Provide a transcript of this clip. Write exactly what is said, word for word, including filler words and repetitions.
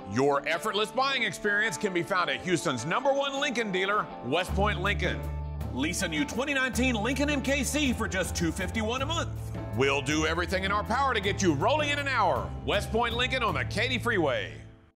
Your effortless buying experience can be found at Houston's number one Lincoln dealer, West Point Lincoln. Lease a new twenty nineteen Lincoln M K C for just two hundred fifty-one dollars a month. We'll do everything in our power to get you rolling in an hour. West Point Lincoln on the Katy Freeway.